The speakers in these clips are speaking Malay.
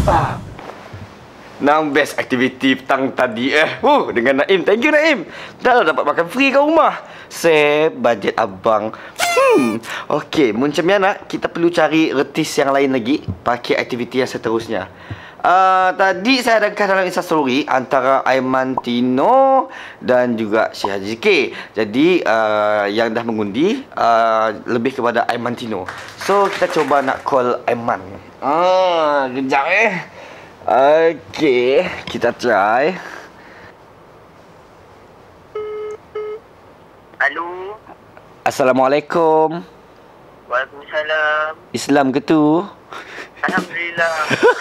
Nang best aktiviti petang tadi dengan Naim. Thank you Naim. Dah dapat makan free kat rumah. Save bajet abang. Okey, macam mana kita perlu cari retis yang lain lagi pakai aktiviti yang seterusnya. Tadi saya adakah dalam Instastory antara Aiman Tino dan juga Syekh Haji Zikir. Jadi yang dah mengundi lebih kepada Aiman Tino. So kita cuba nak call Aiman. Kejap Okey, kita try. Halo. Assalamualaikum. Waalaikumsalam. Islam ke tu? Alhamdulillah.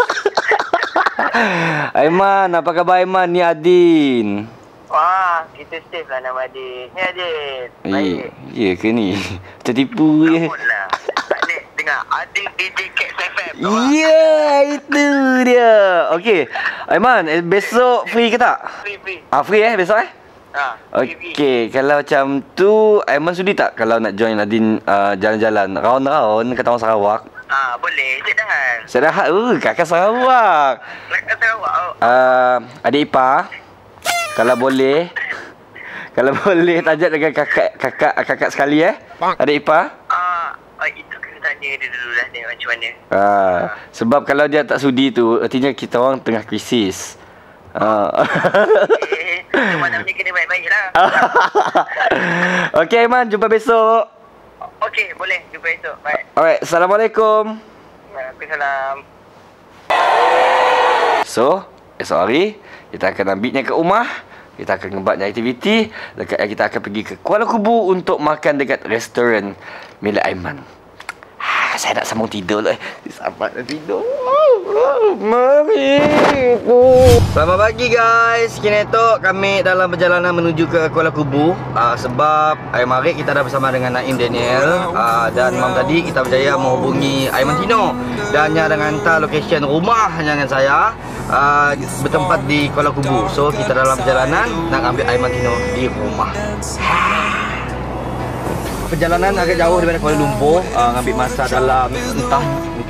Aiman, apa khabar Aiman? Ni Adin. Wah, kita safe lah nama Adin. Ni Adin. Baik. Ya ke ni? Tertipu je. Lah. Tak ni dengar Adin DJ Cat FM. Ya, itu dia. Okey. Aiman, besok free ke tak? Free. Free besok Okey, kalau macam tu Aiman sudi tak kalau nak join Adin jalan-jalan round-round ke Taman Sarawak? Boleh. Cik Dangan. Sedap. Kakak Sarawak. Kakak Sarawak. Adik ipar. Kalau boleh tajak dengan kakak sekali adik ipar. Itu kena tanya dia dulu lah ni macam mana. Sebab kalau dia tak sudi tu artinya kita orang tengah krisis. Mana ni kena baik-baik lah. Okey Aiman, jumpa besok. Okey, boleh jumpa esok. Baik. Alright, Assalamualaikum. Waalaikumsalam. So, esok hari kita akan ambilnya ke rumah. Kita akan buatnya aktiviti. Kita akan pergi ke Kuala Kubu untuk makan dekat restoran milik Aiman. Saya nak sambung tidur lah. Sampai nak tidur. Mami. Selamat pagi guys. Kini esok kami dalam perjalanan menuju ke Kuala Kubu. Sebab hari mari kita dah bersama dengan Naim Daniel. Dan malam tadi kita berjaya menghubungi Aiman Tino. Dan yang dengan hantar location rumah dengan saya. Bertempat di Kuala Kubu. So kita dalam perjalanan nak ambil Aiman Tino di rumah. Perjalanan agak jauh daripada Kuala Lumpur, ngambil masa dalam entah.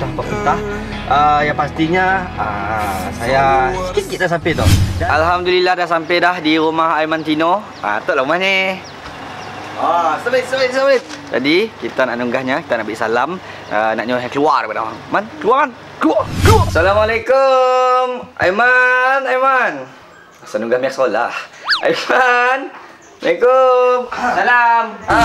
Yang pastinya saya sikit-sikit dah sampai tu. Alhamdulillah dah sampai dah di rumah Aiman Tino. Tu lah rumah ni. Sebit. Jadi kita nak nunggahnya, kita nak ambil salam, nak nyuruh keluar daripada orang. Man, keluar. Assalamualaikum. Aiman. Asal nunggah miak sekolah. Aiman. Assalamualaikum. Salam.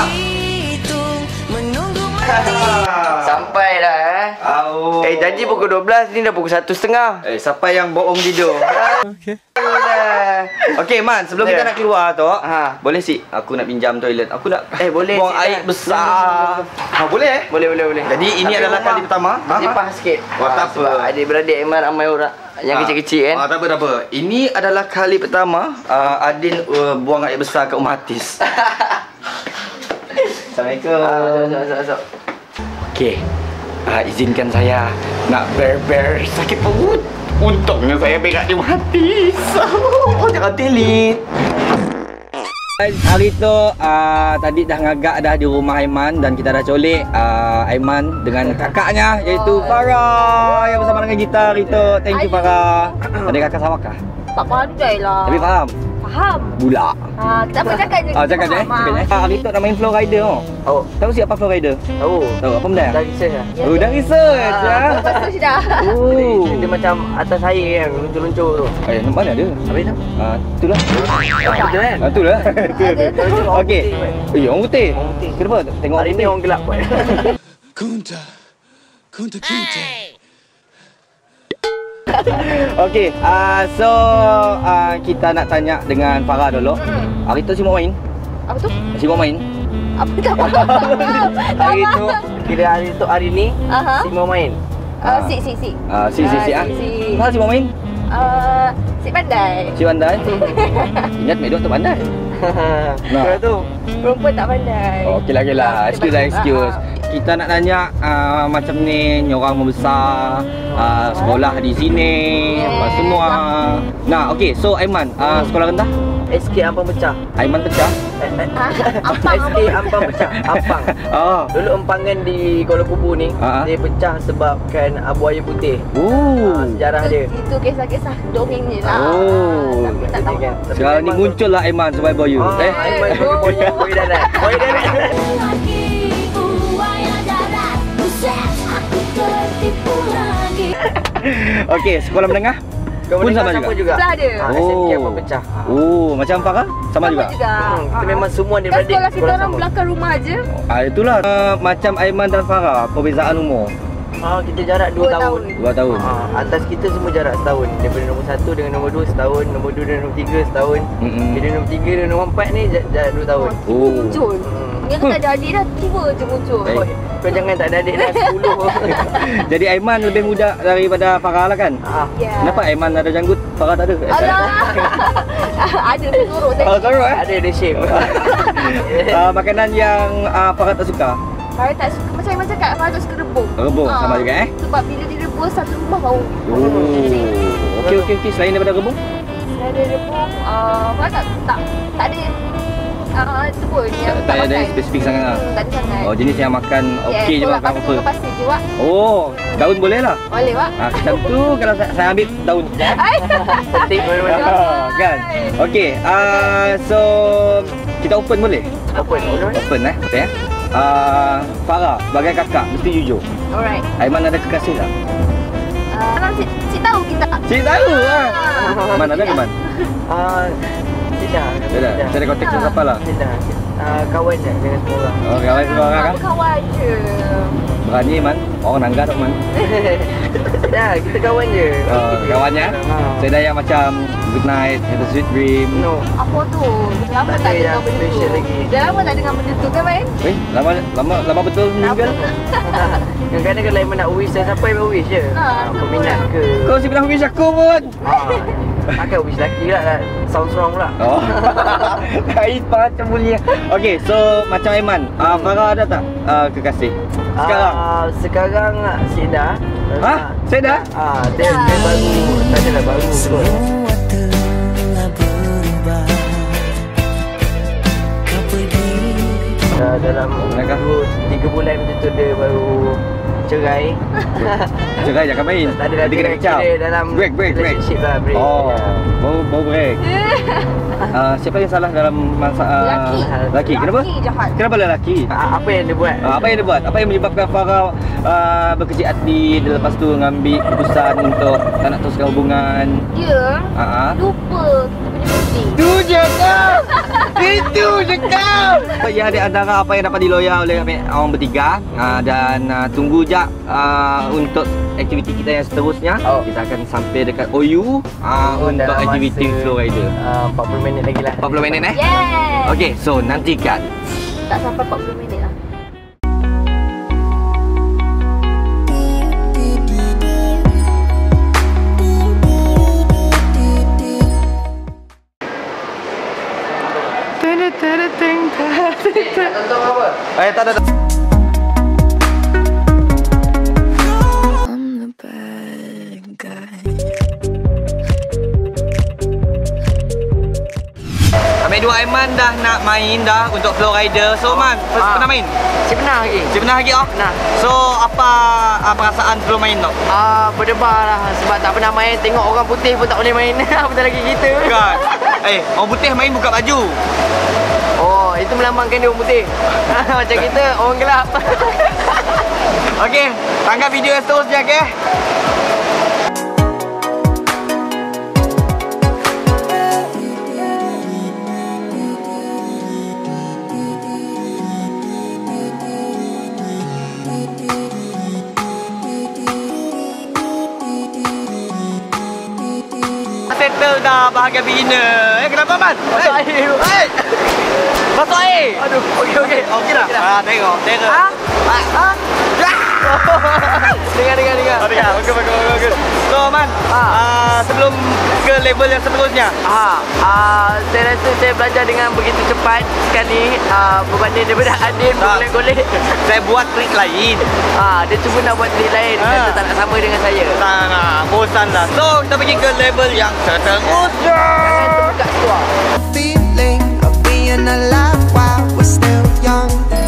Sampai dah janji pukul 12 ni dah pukul 1.30. Siapa yang bohong tidur? Okey Man, sebelum kita nak keluar tu, boleh sih aku nak pinjam toilet. Aku nak boleh buang air besar. Boleh Boleh. Jadi ini adalah kali pertama. Sipah sikit. Tak apa. Adik-beradik Aiman ramai orang yang kecil-kecil kan. Tak apa. Ini adalah kali pertama Adin buang air besar kat rumah artis. Assalamualaikum. Okey. Izinkan saya nak ber sakit perut. Untungnya saya berak di rumah artis. Jangan telit. Hari tu tadi dah ngagak dah di rumah Aiman dan kita dah colek Aiman dengan kakaknya iaitu Farah yang bersama dengan gitar itu. Thank you Farah. Ada kakak Sarawak kah? Tak pandai lah. Tapi faham? Faham. Bula. Tak apa cakap je. Cakap je. Hari tu nak main Flow Rider tahu siapa Flow Rider? Tahu apa benda? Dah research lah. Dah research Research dah. Dia macam atas air kan, luncur-luncur tu. Mana ada? Apa itu? Itulah. Ada kan? Itulah. Okey. Orang putih. Kenapa? Tengok hari ni orang gelap buat. Kunta Kinte. Okey, so kita nak tanya dengan Farah dulu. Hari tu si mau main? Apa tu? Si mau main? Apa tak faham? Hari tu, kira hari ni, si mau main. Si. Mana si mau main? Si pandai. Si pandai? Ingat Medok tu pandai. Kira tu Perempuan tak pandai. Okeylah. Excuse. Kita nak tanya macam ni, nyorang membesar, sekolah di sini, apa semua. Nah, okey. So Aiman, sekolah rendah? SK Ampang pecah. Aiman pecah. Ampang, SK Ampang pecah. Ampang. Oh. Dulu empangan di Kuala Kubu ni, dia pecah sebabkan buaya putih. Oh. Sejarah dia. Itu kisah-kisah dongeng je lah. Oh. Tapi tak tahu. Sekarang ni muncul lah Aiman sebagai boyu. Aiman boy darat. Boy darat. Okey, sekolah menengah pun sama juga. Sebelah dia. SMK Ampang pecah. Oh, macam Farah? Sama juga. Kita memang semua Kan adik-beradik sekolah kita orang sama. belakang rumah je. Itulah macam Aiman dan Farah, perbezaan umur. Kita jarak 2 tahun. 2 tahun. Atas kita semua jarak setahun. Daripada nombor 1 dengan nombor 2 setahun, nombor 2 dan nombor 3 setahun. Bila nombor 3 dan nombor 4 ni jarak 2 tahun. Oh. Muncul. Yang tak ada adik dah, tiba je muncul. Kau jangan tak ada adik dah 10. Jadi Aiman lebih muda daripada Farah lah kan? Ya. Kenapa Aiman ada janggut, Farah tak ada? Alah. Ada dia sorok saya. Sorok Ada shape. Makanan yang Farah tak suka? Farah tak suka, macam Aiman cakap, Farah tak suka rebus. Rebus sama juga Sebab bila direbus satu rumah bau. Okey. Selain daripada rebus? Selain daripada rebus, Farah tak ada itu pun yang Tak ada spesifik sangat lah. Tak ada sangat. Oh, jenis yang makan okey je makan apa? Pasir je, Wak. Oh, daun boleh lah. Boleh, Wak. Macam tu kalau saya ambil daun. Penting mana-mana. Kan? Okey, so kita open boleh? Open. Open okay. Farah, sebagai kakak mesti jujur. Alright. Aiman ada kekasih tak? Cik tahu kita. Cik tahu lah. Mana ada ke man? Tidak. Saya ada kontak siapa lah? Tidak. Kawan je dengan semua orang. Oh, kawan semua orang kan? Kawan je. Berani man? Orang nangga tak man? Tidak, kita kawan je. Kawannya? Saya dah yang macam good night, have a sweet dream. No. Apa tu? Lama tak dengar benda tu. Dah lama tak dengar benda tu kan, Man? Lama betul meninggal. Kadang-kadang kalau Aiman nak wish siapa yang wish je. Peminat ke? Kau si bilang wish aku pun. Takkan wish lelaki lah. Sound strong pula. Oh. Ais macam mulia. Okey, so macam Aiman, Farah ada tak kekasih? Sekarang? Sekarang Seda. Seda? Dia baru. Tak adalah baru kot. Semua telah berubah. Kau pergi. Dalam 3 bulan macam tu dia baru cerai. Cerai jangan main. Tak ada dia kena kecap. Dalam break. relationship lah, break. Oh, baru break. Siapa yang salah dalam masalah lelaki? Kenapa? Lelaki jahat. Kenapa lelaki? Apa yang dia buat? Apa yang dia buat? Apa yang menyebabkan Farah berkecil hati dan lepas tu mengambil keputusan untuk tak nak teruskan hubungan? Dia lupa kita punya meeting. Itu je kau! Itu je kau! Ya, di antara apa yang dapat diloya oleh orang bertiga, dan tunggu je untuk aktiviti kita yang seterusnya. Kita akan sampai dekat OU untuk aktiviti flow rider. 40 minit lagi lah. 40 minit Yes. Okey, so nantikan. Tak sampai 40 minit lah. Tak ada. I'm the bad guy. Kami dua Aiman dah nak main dah untuk flow rider. So Man, pernah main? Si pernah lagi. Si pernah lagi oh? Pernah. So apa perasaan sebelum main tu? Berdebar lah sebab tak pernah main. Tengok orang putih pun tak boleh main. Apatah lagi kita. Kan? Orang putih main buka baju. Oh, itu melambangkan dia orang putih. Macam kita orang gelap. Okey, tangkap video yang seterusnya okey. Settle dah bahagian beginner. Kenapa Man? Masuk air. Masuk air. Aduh, okey. Okey dah. Tengok. Dengar. Bagus. So Man, sebelum ke level yang seterusnya. Saya rasa saya belajar dengan begitu cepat sekali berbanding daripada Adin bergolek-golek. Saya buat trik lain. Dia cuba nak buat trik lain. Kata tak nak sama dengan saya. Tak nak. keterusan lah. So kita pergi ke level yang seterusnya. Jangan terbuka keluar. Feeling of being alive while we're still young.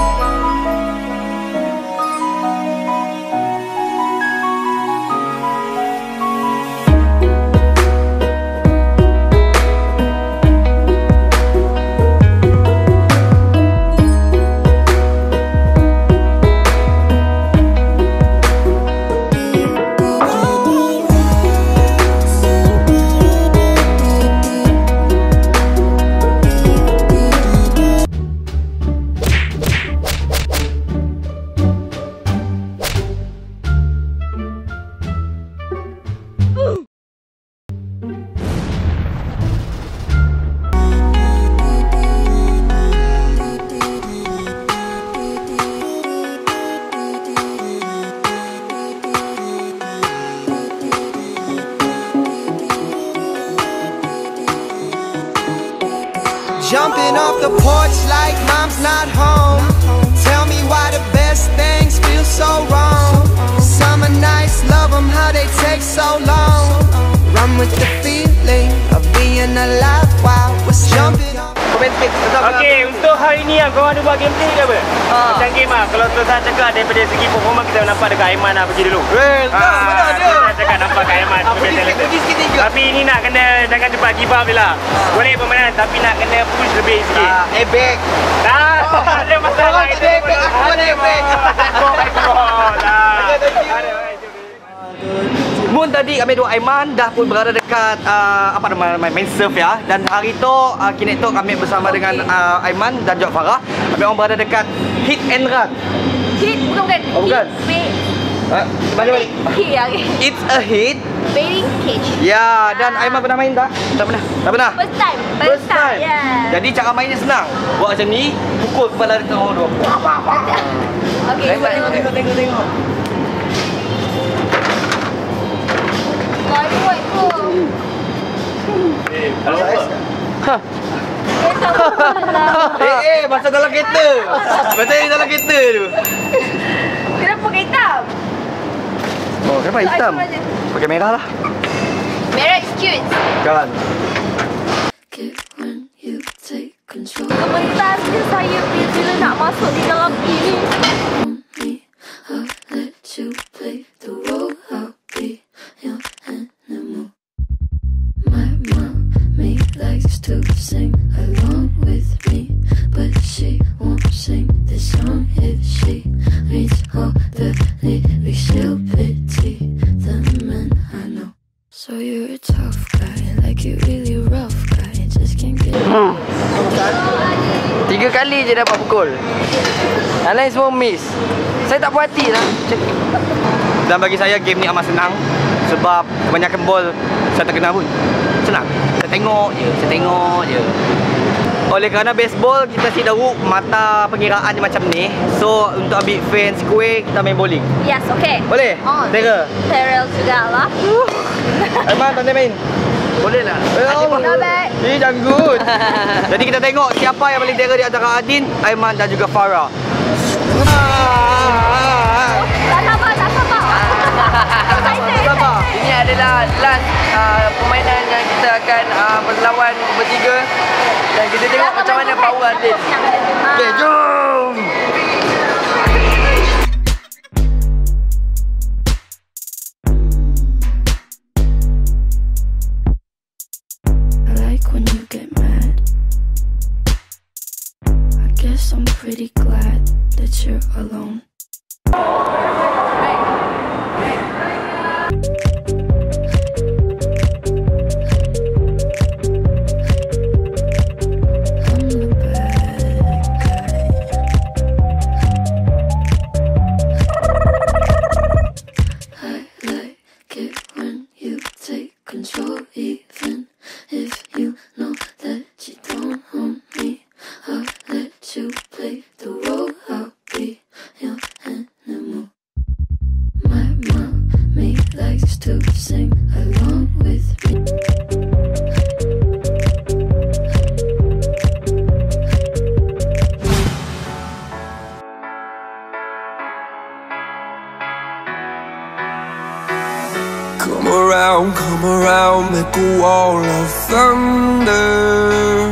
Jumping off the porch like mom's not home. Tell me why the best things feel so wrong. Summer nights, love them how they take so long. Run with the feeling of being alive while we're jumping off. Okey, untuk hari ni korang ada buat gameplay ke apa? Macam game lah. Kalau Tuan cakap daripada segi performa kita nampak dekat Aiman lah pergi dulu. Mana ada? Tuan cakap nampak kat Aiman. Pergi sikit juga. Tapi ni nak kena jangan cepat give up je lah. Boleh permainan tapi nak kena push lebih sikit. Airbag. Ada masalah. Aku ada airbag. Moon tadi kami dua Aiman dah pun berada dekat apa nama main surf ya. Dan hari tu kini tu kami bersama dengan Aiman dan juga Farah. Kami orang berada dekat Hit and Run. Hit bukan. Oh, bukan. Mana? Hit ya. It's a hit. Baiting cage. Ya, dan Aiman pernah main tak? Tak pernah. Tak pernah. First time. Yeah. Jadi cara mainnya senang. Buat macam ni, pukul kepala dekat orang dua. Okey, Tengok. Kalau apa? Masa dalam kereta. Masa ni dalam kereta tu. Kenapa pakai hitam? Oh, kenapa hitam? Pakai merah lah. Merah is cute. Kan. Sebentar je saya bila nak masuk di dalam ini. To sing along with me, but she won't sing this song if she reads all the lyrics. She'll pity the men I know. So you're a tough guy, like you really rough guy, just can't get it. 3 kali je dapat pukul. Yang lain semua miss. Saya tak puas hati lah. Dan bagi saya game ni amat senang. Sebab kebanyakan bol saya tak kenal pun. Senang. Saya tengok je. Oleh kerana baseball kita si tahu mata pengiraan dia macam ni. So untuk ambil fan square kita main bowling. Yes, okay. Boleh? On. Tera. Terrell juga lah. Aiman pandai main? Boleh lah. Not bad. Janggut. Jadi kita tengok siapa yang paling tera di antara Adin, Aiman dan juga Farah. Tak sabar. Sabar. Ini adalah last permainan yang kita akan berlawan bertiga. Dan kita tengok macam mana power Adin. Okay, jom. I like when you get mad. I guess I'm pretty glad that you're alone. To sing along with me. Come make a wall of thunder.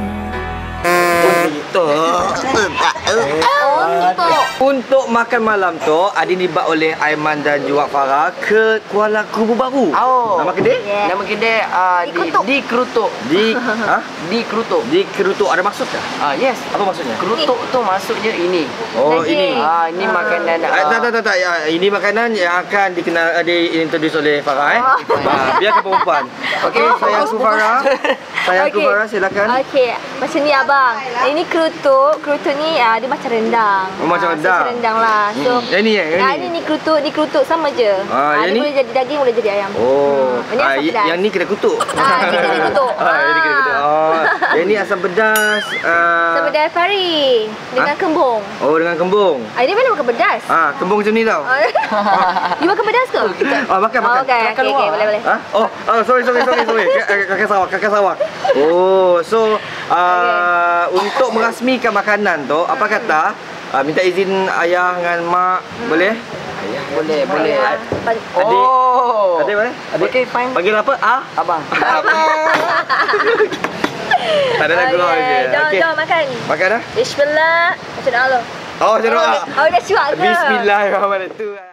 Untuk makan malam tu Adin dibawa oleh Aiman dan juga Farah ke Kuala Kubu Baru. Nama kedai? Nama kedai di Kerutuk. Di Di Kerutuk. Di Kerutuk ada maksud tak? Yes. Apa maksudnya? Kerutuk tu maksudnya ini. Oh, ini. Ini makanan. Tak. Ya, ini makanan yang akan diintroduce oleh Farah biarkan perempuan. Okey, saya aku Farah. Silakan. Okey, macam ni abang. Ini kerutuk. Kerutuk ni dia macam rendang. Oh, macam rendang. Rendang lah. So, yang ni ni kerutuk sama je. yang ni ni boleh jadi daging, boleh jadi ayam. Oh. Ini asam pedas. Yang ni kedai kutuk. Ini kedai kutuk. Ini kedai kutuk. Yang ni asam pedas. Asam pedas pari dengan kembung. Oh, dengan kembung. Ini mana makan pedas? Kembung macam ni tau. You makan pedas ke? Makan. Okey, boleh. Sorry. Kakak sawak. Oh, so untuk merasmikan makanan tu, apa kata minta izin ayah dengan mak boleh? Boleh. Adik boleh? Okey, fine. Panggil apa? Abang. Tak ada lagu je. Jom makan. Makan dah? Bismillah. Macam Allah. Oh, macam doa. Dah cuak ke? Bismillahirrahmanirrahim.